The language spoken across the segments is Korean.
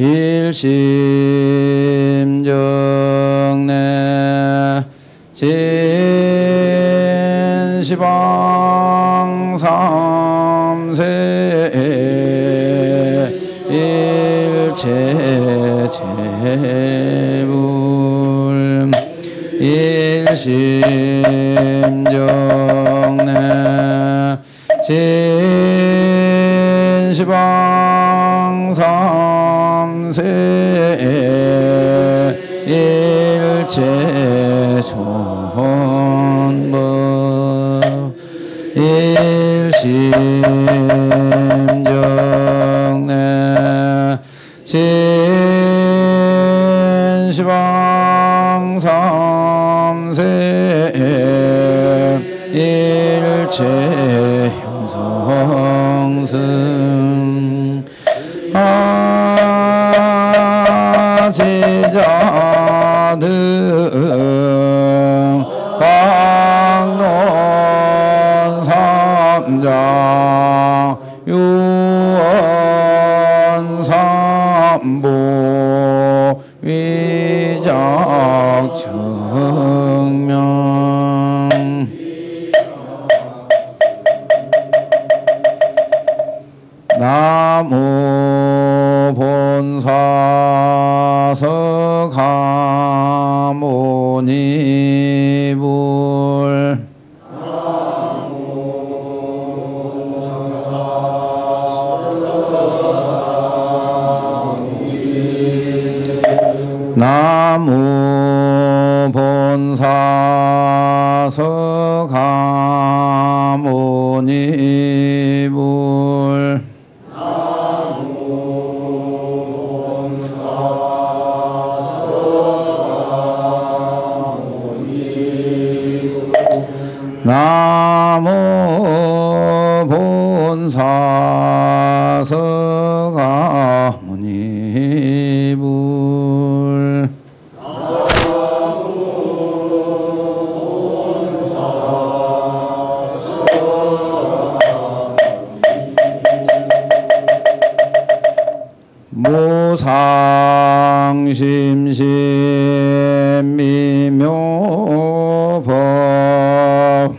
일심정내 진시방 삼세 일체재불 일심정내 진시방 삼세 일체존법 일심정내 진시방 삼세 일체현성승 아지자등 강론 삼장 유언 삼보 위작 청명 나무 본사석하모니불 나무 본사석하모니불 나무 본사석하모니불 무상심심 미묘법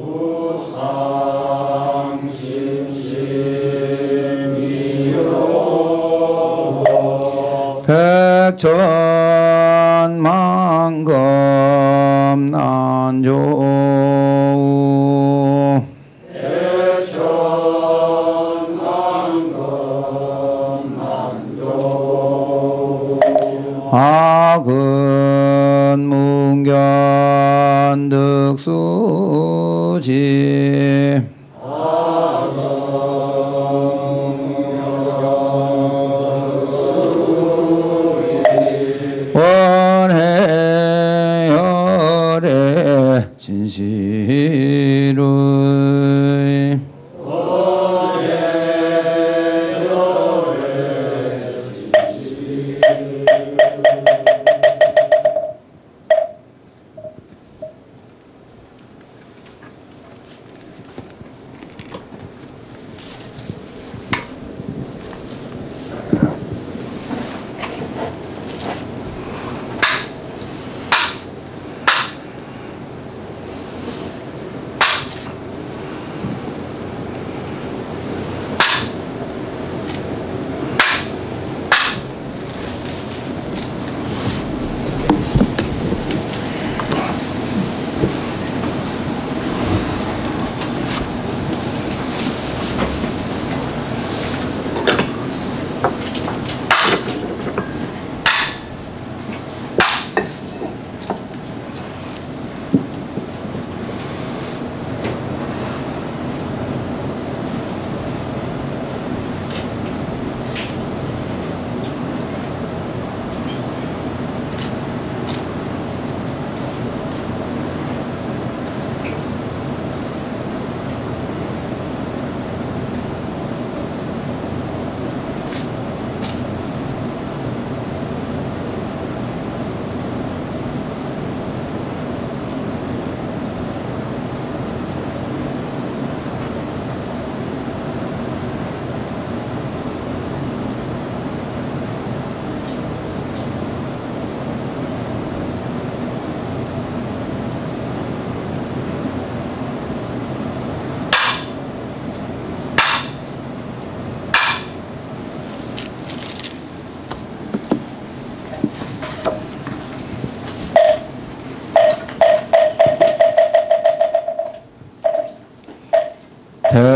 백천만금 난조 악은 문견 득수지 원해열의 진실의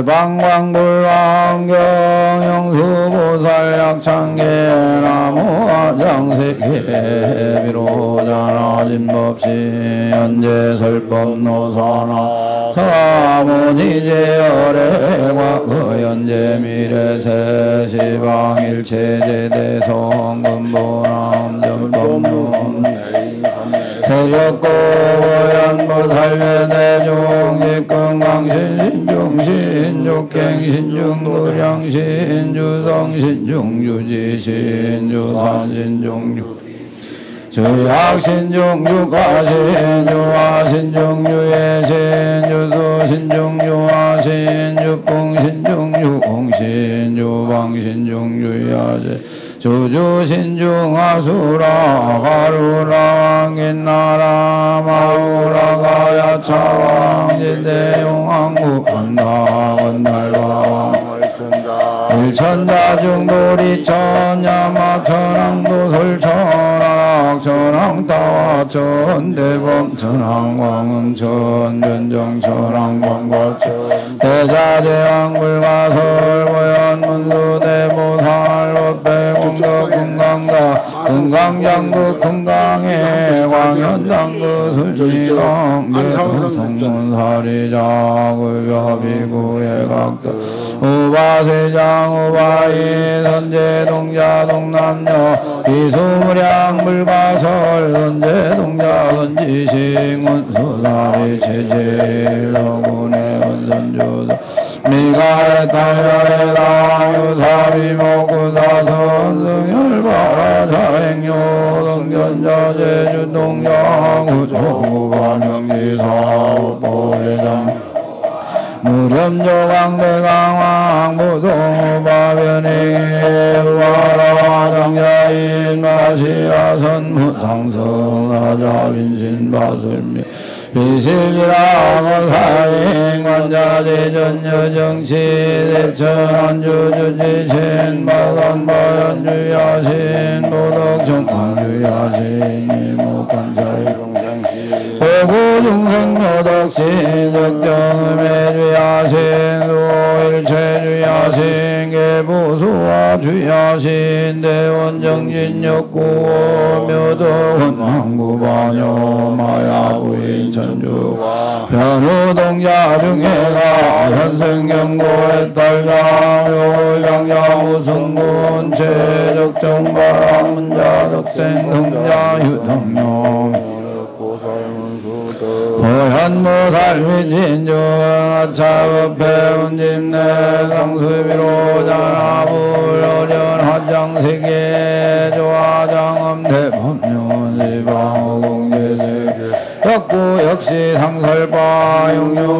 방광불왕경 영수보살 약창계나무화장세계 비로자나진법시 현재설법노사나 사무니제열애과 그현재미래세시방일체제대성금보남 정법론 세적고연보살매대중직근강신중신족갱신중주성신중주지신주산신중주 주약신중육가신주화신중유예신주수신중주홍신주방신중주야신 주주신중아수라 가루라왕긴나라 마우라가야차왕진대용왕구 건달과왕 일천자중도리천야마천왕도설천왕 천왕따와천 대범천왕광음 천전정천왕광과천 대자재왕불가설보현문수대보살 법배공덕 금강다 금강장도 금강해 광현장도 술지강 성문사리자구여비구예각도 우바세장 우바이 선제동자 동남녀 비수무량 불가설 선제동자 선지식문 수사리 체질러군의 은선주사 미가의 달려의 당유사비 목구사선 승열바라자행요 성견자 제주동자 구조구반영지사업보대장 무렴조강대강왕 부동우바변행에 우와라장자인 마시라선 무상성하자빈신바술미 비실지라거사행 관자재전여정치 대천안주주지신 바선바연주야신 도덕정황주야신 이목관찰공장시 보구중생노덕신 적정음해주야신 수일체주야신 계부수화주야신 대원정진역구호 묘덕원왕구반요 마야부인 천주 변우동자 중해가 현생경고의 딸장효장자 무승군 최적정바람 문자덕생 등자 유덕령 보현무살미진중 아차법배운집내 성수비로자나불어련 화장세계 조화장엄대법륜지방호공제세 역구 역시 상설바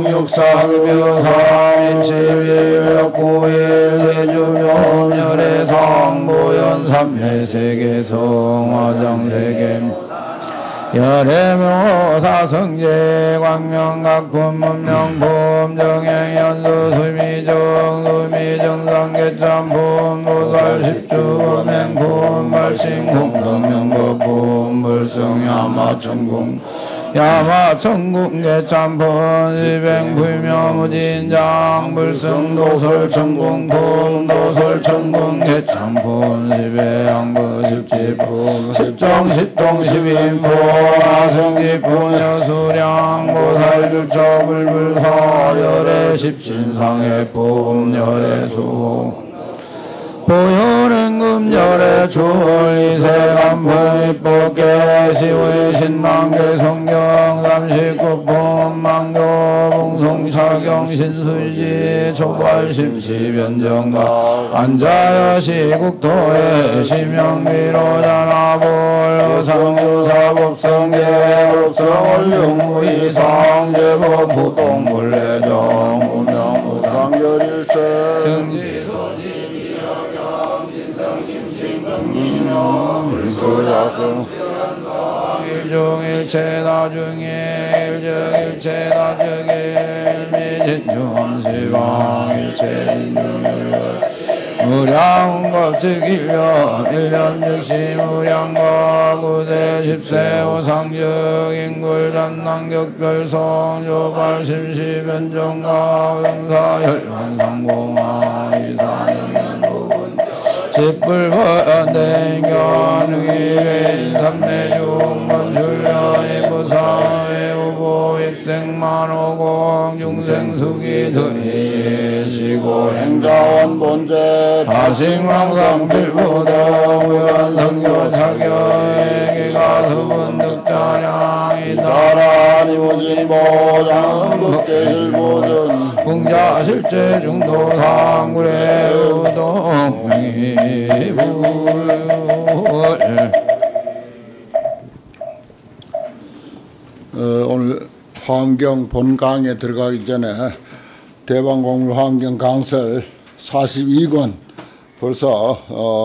용용육사급여삼인치빌 역구일세주묘멸의 상보연 삼례세계성 화장세계 열애묘사성제 광명각품문명품 정행연수 수미정 수미정상계짬품 보살십주범행품 발신공 성명거품 불성야마천공 야마천궁계짬폰 시뱅불명무진장 불성도설천궁품 도설천궁계짬폰 시배양부십지품 십정십동 십인포 아성지품 여수량 보살줄처불불사 열애십신상해품 열애수호 보현행금 열애출 이세간풍입법계 시외신망계 성경 39품 망교 봉송차경 신수지 초발십시변정가 안자여 시국토에 심영비로자나볼 여상조사법성계 법성원룡무이상 제법 부동불례정 운명무상결일체 정지소지 불소야성 일중일체 나중에 일정일체 나중에 일미진중엄시방 일체진중일체 무량겁 즉 1년 즉시 무량겁 9세 10세 오상즉 인굴잔난격별성 조발 심시 변정각 영사 혈관상공하 이사능연 부분 십불보연대견 의외인 삼내중문 출려의 부사의 우보 익생만호공 중생수기 드이시고 행자원 본제 다식망상 필부등 우연성교 차교에게 가수분 득자량이 따라니 무지보장 극계실보전 공자 실제 중도 상굴의 우동이불 오늘 화엄경 본강에 들어가기 전에 대방공물 화엄경 강설 42권 벌써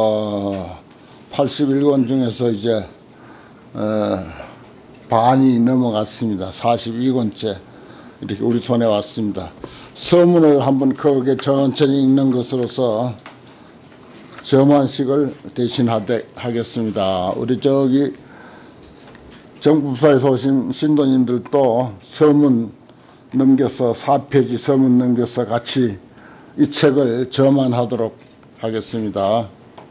81권 중에서 이제 반이 넘어갔습니다. 42권째 이렇게 우리 손에 왔습니다. 서문을 한번 크게 천천히 읽는 것으로서 점안식을 대신하겠습니다. 우리 저기 정법사에서 오신 신도님들도 서문 넘겨서 4페이지 서문 넘겨서 같이 이 책을 점안하도록 하겠습니다.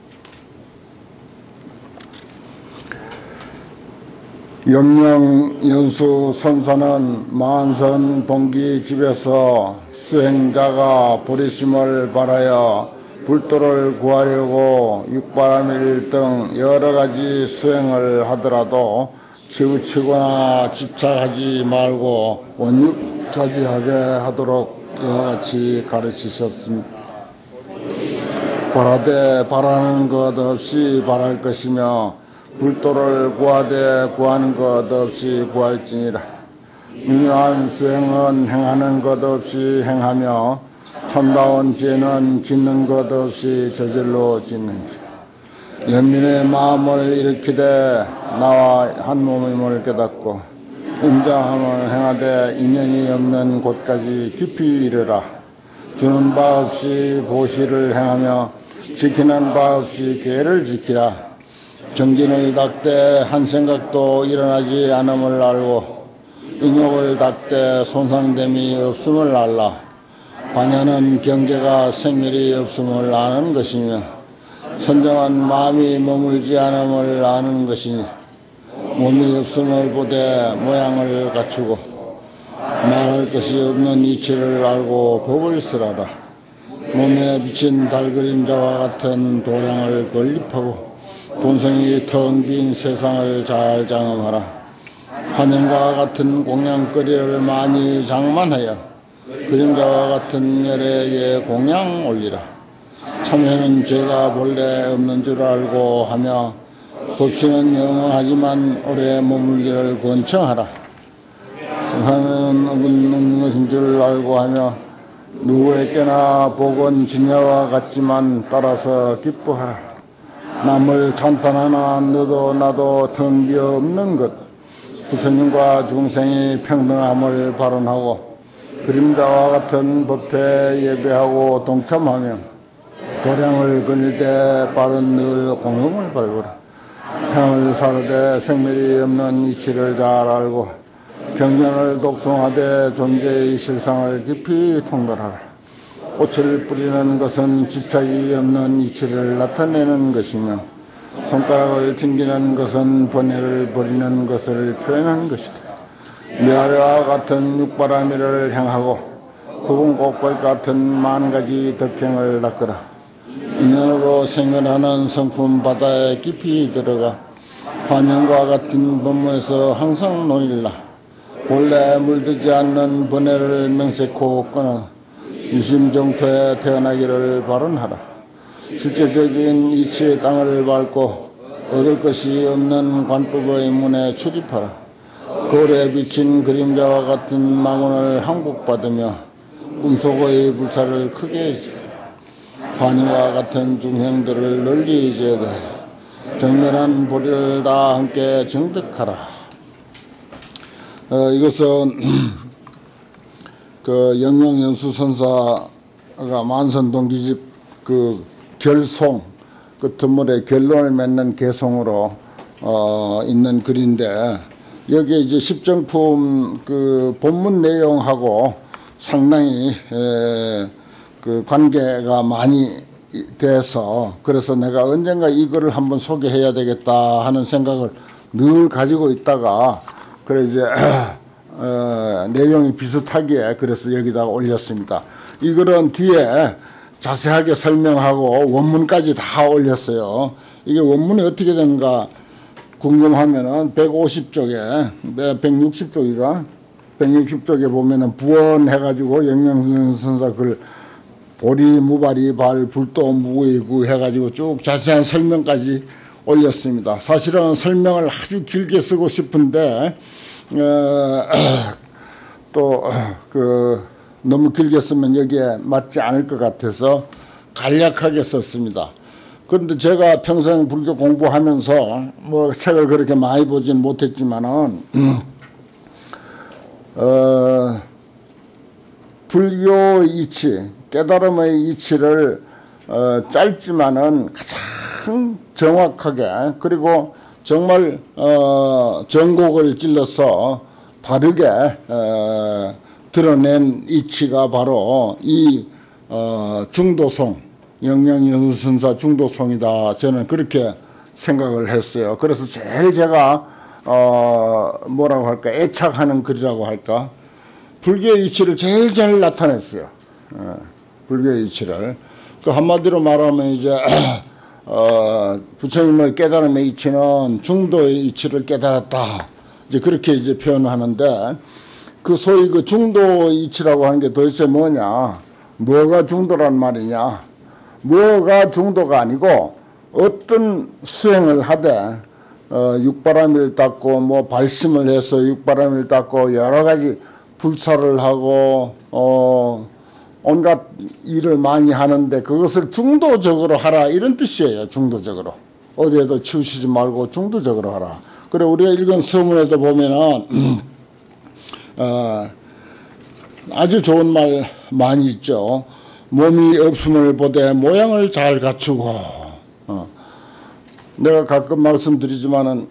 영영연수 선사는 만선 동기 집에서 수행자가 보리심을 바라여 불도를 구하려고 육바라밀 등 여러 가지 수행을 하더라도 치우치거나 집착하지 말고 원육자지하게 하도록 이와 같이 가르치셨습니다. 바라되 바라는 것 없이 바랄 것이며 불도를 구하되 구하는 것 없이 구할지니라. 유명한 수행은 행하는 것 없이 행하며 참다운 죄는 짓는 것 없이 저질러 짓느니라. 연민의 마음을 일으키되 나와 한 몸임을 깨닫고 인정함을 행하되 인연이 없는 곳까지 깊이 이르라. 주는 바 없이 보시를 행하며 지키는 바 없이 계를 지키라. 정진을 닦되 한 생각도 일어나지 않음을 알고 인욕을 닦되 손상됨이 없음을 알라. 반야는 경계가 생멸이 없음을 아는 것이며 선정한 마음이 머물지 않음을 아는 것이니 몸이 없음을 보되 모양을 갖추고 말할 것이 없는 이치를 알고 법을 쓰라라. 몸에 비친 달그림자와 같은 도량을 건립하고 본성이 텅 빈 세상을 잘 장엄하라. 환영과 같은 공양거리를 많이 장만하여 그림자와 같은 열애에 공양 올리라. 참회는 죄가 본래 없는 줄 알고 하며 법신은 영원하지만 오래 머물기를 권청하라. 성하는 없는 것인 줄 알고 하며 누구에게나 복은 진야와 같지만 따라서 기뻐하라. 남을 찬탄하나 너도 나도 텅 비어 없는 것 부처님과 중생이 평등함을 발언하고 그림자와 같은 법회에 예배하고 동참하며 도량을 거닐 때 빠른 늘 공흥을 발구라. 향을 사르되 생멸이 없는 이치를 잘 알고 경전을 독송하되 존재의 실상을 깊이 통달하라. 꽃을 뿌리는 것은 집착이 없는 이치를 나타내는 것이며 손가락을 튕기는 것은 번뇌를 버리는 것을 표현하는 것이다. 미아래와 같은 육바라밀을 행하고 굵은 꽃과 같은 만가지 덕행을 닦으라. 인연으로 생멸하는 성품 바다에 깊이 들어가 환영과 같은 법문에서 항상 논일라. 본래 물들지 않는 번뇌를 명세코 끊어 유심정토에 태어나기를 발언하라. 실제적인 이치의 땅을 밟고 얻을 것이 없는 관법의 문에 출입하라. 거울에 비친 그림자와 같은 망원을 항복받으며 꿈속의 불사를 크게 지라. 환희와 같은 중생들을 널리 제대 정멸한 보리를 다 함께 정득하라. 이것은 그 영영연수 선사가 만선동기집 그 결송, 그 드물에 결론을 맺는 개송으로 있는 글인데, 여기에 이제 십정품 그 본문 내용하고 상당히 그 관계가 많이 돼서, 그래서 내가 언젠가 이 글을 한번 소개해야 되겠다 하는 생각을 늘 가지고 있다가, 그래 이제 내용이 비슷하기에 그래서 여기다가 올렸습니다. 이 글은 뒤에 자세하게 설명하고 원문까지 다 올렸어요. 이게 원문이 어떻게 되는가 궁금하면은 150쪽에 160쪽이가 160쪽에 보면은 부원해가지고 영영선사 글 보리 무바리 발 불도 무의구 해가지고 쭉 자세한 설명까지 올렸습니다. 사실은 설명을 아주 길게 쓰고 싶은데 또 너무 길게 쓰면 여기에 맞지 않을 것 같아서 간략하게 썼습니다. 그런데 제가 평생 불교 공부하면서 뭐 책을 그렇게 많이 보진 못했지만은 불교 이치, 깨달음의 이치를 짧지만은 가장 정확하게, 그리고 정말 전곡을 찔러서 바르게 드러낸 이치가 바로 이 중도송, 영영선사 중도송이다. 저는 그렇게 생각을 했어요. 그래서 제일 제가 뭐라고 할까, 애착하는 글이라고 할까, 불교의 이치를 제일 잘 나타냈어요. 불교의 이치를. 그 한마디로 말하면 이제 부처님의 깨달음의 이치는 중도의 이치를 깨달았다. 이제 그렇게 이제 표현하는데, 그 소위 그 중도 이치라고 하는 게 도대체 뭐냐? 뭐가 중도란 말이냐? 뭐가 중도가 아니고 어떤 수행을 하되 육바람일 닦고 뭐 발심을 해서 육바람일 닦고 여러 가지 불사를 하고 온갖 일을 많이 하는데 그것을 중도적으로 하라, 이런 뜻이에요. 중도적으로. 어디에도 치우치지 말고 중도적으로 하라. 그래 우리가 읽은 서문에도 보면은 아주 좋은 말 많이 있죠. 몸이 없음을 보되 모양을 잘 갖추고. 내가 가끔 말씀드리지만은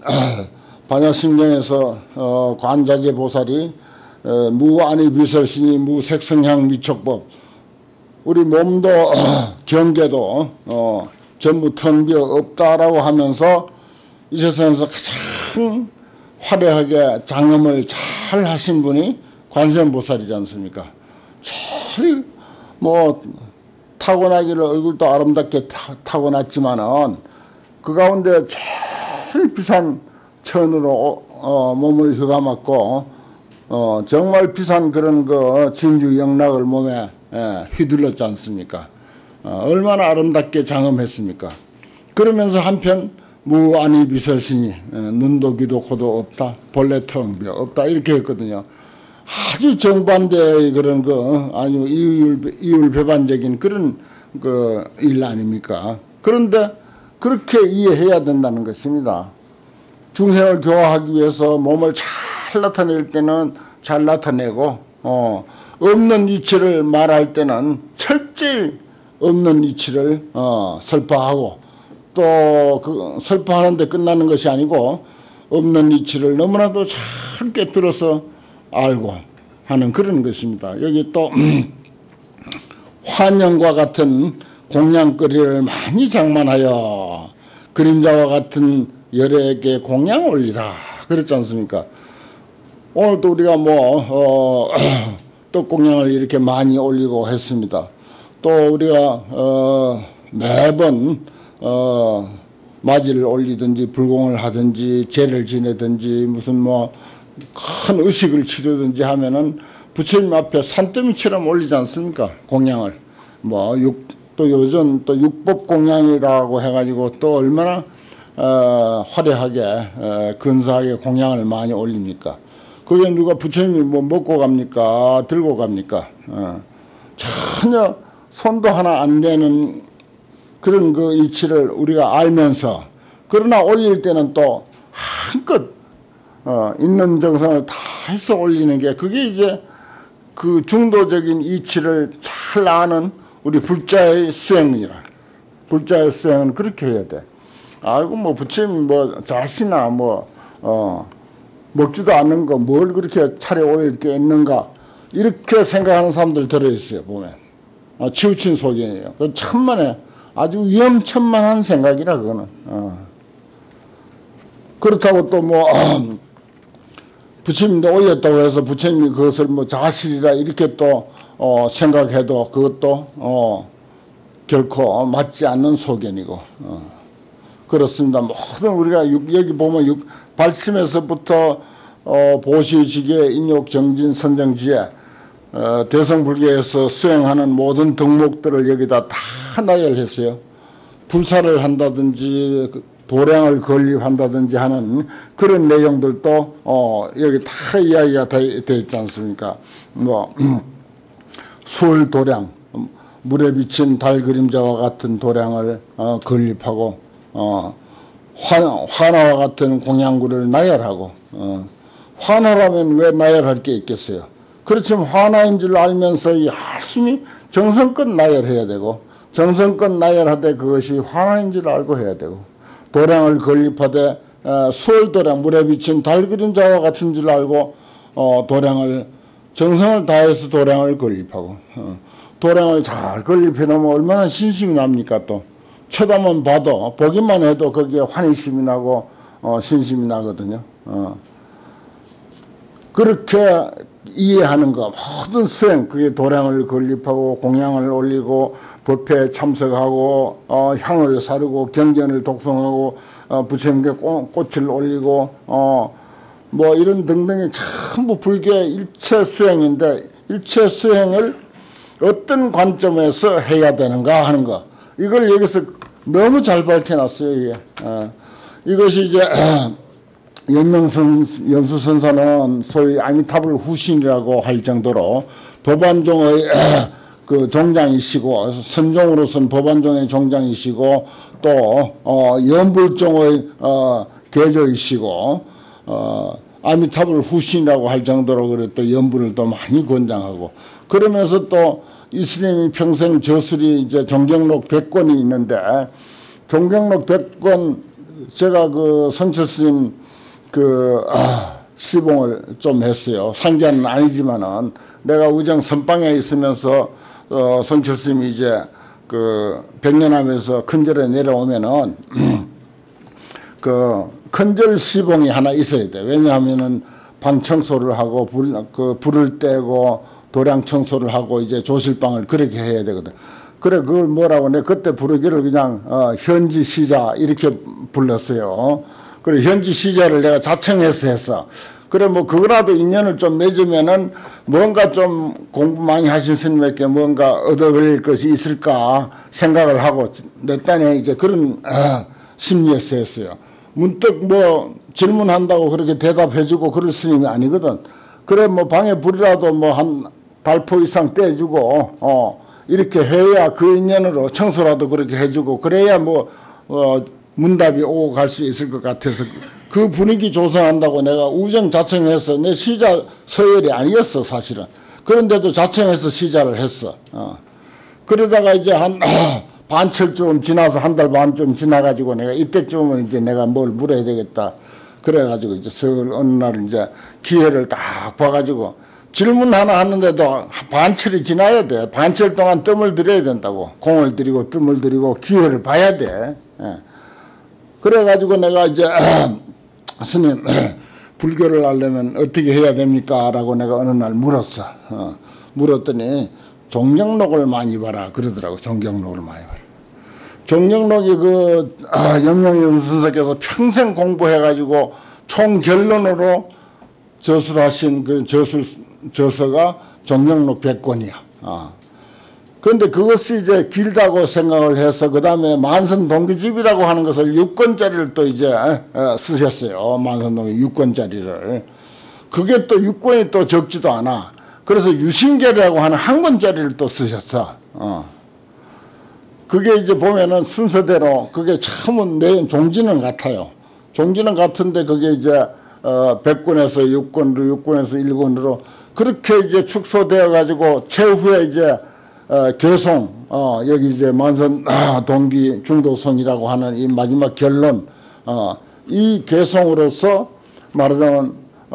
반야심경에서 관자재 보살이 무아니 비설신이 무색성향 미촉법, 우리 몸도 경계도 전부 텅비어 없다라고 하면서 이 세상에서 가장 화려하게 장엄을 잘 하신 분이 관세음보살이지 않습니까? 제일 뭐 타고나기를 얼굴도 아름답게 타고났지만은 그 가운데 제일 비싼 천으로 몸을 휘감았고 정말 비싼 그런 그 진주 영락을 몸에 휘둘렀지 않습니까? 얼마나 아름답게 장엄했습니까? 그러면서 한편 무아니 비설신이 눈도 귀도 코도 없다, 본래 텅비어 없다, 이렇게 했거든요. 아주 정반대의 그런 아주 이율배반적인 그런 일 아닙니까? 그런데 그렇게 이해해야 된다는 것입니다. 중생을 교화하기 위해서 몸을 잘 나타낼 때는 잘 나타내고 없는 이치를 말할 때는 철저히 없는 이치를 설파하고, 또 설파하는데 끝나는 것이 아니고 없는 이치를 너무나도 잘 깨뜨려서 알고 하는 그런 것입니다. 여기 또 환영과 같은 공양거리를 많이 장만하여 그림자와 같은 열에게 공양 올리라 그랬지 않습니까? 오늘도 우리가 떡공양을 이렇게 많이 올리고 했습니다. 또 우리가 매번 맞이를 올리든지 불공을 하든지 제를 지내든지 무슨 큰 의식을 치르든지 하면은 부처님 앞에 산더미처럼 올리지 않습니까? 공양을. 또 요즘 또 육법 공양이라고 해가지고 또 얼마나 화려하게 근사하게 공양을 많이 올립니까? 그게 누가 부처님이 먹고 갑니까? 들고 갑니까? 전혀 손도 하나 안 대는 그런 그 이치를 우리가 알면서, 그러나 올릴 때는 또 한껏 있는 정성을 다 해서 올리는 게, 그게 이제 그 중도적인 이치를 잘 아는 우리 불자의 수행이라. 불자의 수행은 그렇게 해야 돼. 아이고 뭐 부처님 뭐 자시나 뭐 먹지도 않는 거 뭘 그렇게 차려 올릴 게 있는가 이렇게 생각하는 사람들 들어있어요. 보면 치우친 소견이에요. 그 천만에 아주 위험천만한 생각이라 그거는. 그렇다고 또 뭐 부처님도 올렸다고 해서 부처님이 그것을 뭐 자실이라 이렇게 또 생각해도 그것도 결코 맞지 않는 소견이고 그렇습니다. 모든 우리가 여기 보면 발심에서부터 보시지계 인욕정진 선정지에 대성불교에서 수행하는 모든 덕목들을 여기다 다 나열했어요. 불사를 한다든지 도량을 건립한다든지 하는 그런 내용들도 여기 다 이야기가 돼 있지 않습니까? 뭐 수월 도량, 물에 비친 달 그림자와 같은 도량을 건립하고 화나와 같은 공양구를 나열하고 화나라면 왜 나열할 게 있겠어요? 그렇지만 화나인 줄 알면서 열심히 정성껏 나열해야 되고 정성껏 나열하되 그것이 화나인 줄 알고 해야 되고 도량을 건립하되 수월도량 물에 비친 달 그림자와 같은 줄 알고 도량을 정성을 다해서 도량을 건립하고 도량을 잘 건립해 놓으면 얼마나 신심이 납니까? 또 쳐다만 봐도 보기만 해도 거기에 환희심이 나고 신심이 나거든요. 그렇게 이해하는 거 모든 수행 그게 도량을 건립하고 공양을 올리고 법회에 참석하고 향을 사르고 경전을 독송하고 부처님께 꽃을 올리고 뭐 이런 등등이 전부 불교의 일체 수행인데 일체 수행을 어떤 관점에서 해야 되는가 하는 거 이걸 여기서 너무 잘 밝혀놨어요. 이게. 이것이 이제 연수선사는 소위 아미타불 후신이라고 할 정도로 법안종의 그 종장이시고 선종으로서는 법안종의 종장이시고 또 연불종의 계조이시고 아미타불 후신이라고 할 정도로 그래 또 연불을 또 많이 권장하고 그러면서 또 이스님이 평생 저술이 이제 종경록 100권이 있는데 종경록 100권 제가 그 선철스님 그 시봉을 좀 했어요. 상자는 아니지만은 내가 의정 선방에 있으면서 선철스님이 이제 그 백년암에서 큰절에 내려오면은 그 큰절 시봉이 하나 있어야 돼. 왜냐하면은 방 청소를 하고 불을 떼고 도량 청소를 하고 이제 조실방을 그렇게 해야 되거든. 그래 그걸 뭐라고 내 그때 부르기를 그냥 현지 시자 이렇게 불렀어요. 그래 현지 시자를 내가 자청해서 했어. 그래 뭐 그거라도 인연을 좀 맺으면은 뭔가 좀 공부 많이 하신 스님에게 뭔가 얻어 걸릴 것이 있을까 생각을 하고 내 딴에 이제 그런 심리에서 했어요. 문득 뭐 질문한다고 그렇게 대답해주고 그럴 스님이 아니거든. 그래 뭐 방에 불이라도 뭐 한 발포 이상 떼주고 이렇게 해야 그 인연으로 청소라도 그렇게 해주고 그래야 뭐 문답이 오고 갈 수 있을 것 같아서 그 분위기 조성한다고 내가 우정 자청해서 내 시자 서열이 아니었어 사실은. 그런데도 자청해서 시자를 했어. 그러다가 이제 한 반철쯤 지나서 한 달 반쯤 지나가지고 내가 이때쯤은 이제 내가 뭘 물어야 되겠다. 그래가지고 이제 어느 날 이제 기회를 딱 봐가지고 질문 하나 하는데도 반철이 지나야 돼. 반철 동안 뜸을 들여야 된다고. 공을 들이고 뜸을 들이고 기회를 봐야 돼. 그래가지고 내가 이제 스님 불교를 하려면 어떻게 해야 됩니까? 라고 내가 어느 날 물었어. 물었더니 종경록을 많이 봐라 그러더라고. 종경록을 많이 봐라. 종경록이 그 영영연수선사께서 평생 공부해가지고 총 결론으로 저술하신 그 저서가 종경록 100권이야. 그런데 그것이 이제 길다고 생각을 해서 그 다음에 만선동기집이라고 하는 것을 6권짜리를 또 이제 쓰셨어요. 만선동기 6권짜리를. 그게 또 6권이 또 적지도 않아. 그래서 유신계라고 하는 1권짜리를 또 쓰셨어. 그게 이제 보면은 순서대로 그게 처음은 내용 종지는 같아요. 종지는 같은데 그게 이제 100권에서 6권으로 6권에서 1권으로 그렇게 이제 축소되어 가지고 최후에 이제 개송, 여기 이제 만선 동기 중도성이라고 하는 이 마지막 결론, 이 개송으로서 말하자면,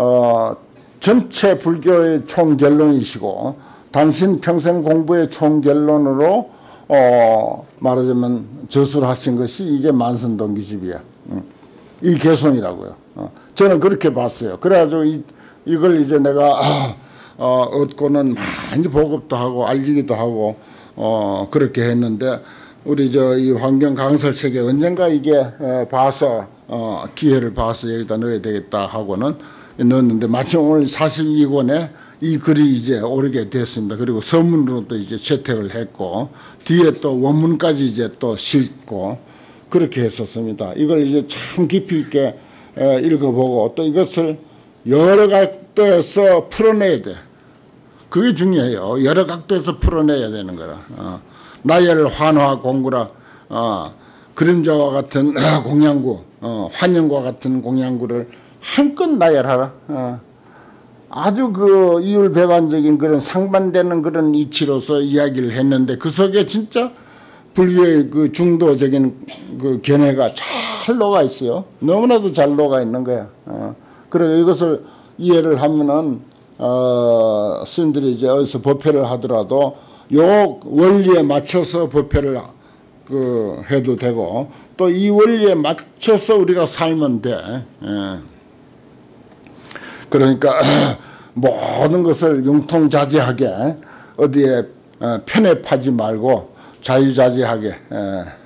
전체 불교의 총결론이시고, 당신 평생 공부의 총결론으로, 말하자면 저술하신 것이 이게 만선동기집이야. 이 개송이라고요. 저는 그렇게 봤어요. 그래가지고 이걸 이제 내가, 얻고는 많이 보급도 하고 알리기도 하고 그렇게 했는데 우리 이 환경 강설책에 언젠가 이게 봐서 기회를 봐서 여기다 넣어야 되겠다 하고는 넣었는데 마침 오늘 42권에 이 글이 이제 오르게 됐습니다. 그리고 서문으로 또 이제 채택을 했고 뒤에 또 원문까지 이제 또 싣고 그렇게 했었습니다. 이걸 이제 참 깊이 있게 읽어보고 또 이것을 여러 각도에서 풀어내야 돼. 그게 중요해요. 여러 각도에서 풀어내야 되는 거라. 나열 환화 공구라. 그림자와 같은 공양구, 환영과 같은 공양구를 한껏 나열하라. 아주 그 이율배반적인 그런 상반되는 그런 이치로서 이야기를 했는데 그 속에 진짜 불교의 그 중도적인 그 견해가 잘 녹아 있어요. 너무나도 잘 녹아 있는 거야. 그래 이것을 이해를 하면은 스님들이 이제 어디서 법회를 하더라도 요 원리에 맞춰서 법회를 해도 되고 또 이 원리에 맞춰서 우리가 살면 돼. 그러니까 모든 것을 융통자제하게 어디에 편협하지 말고 자유자재하게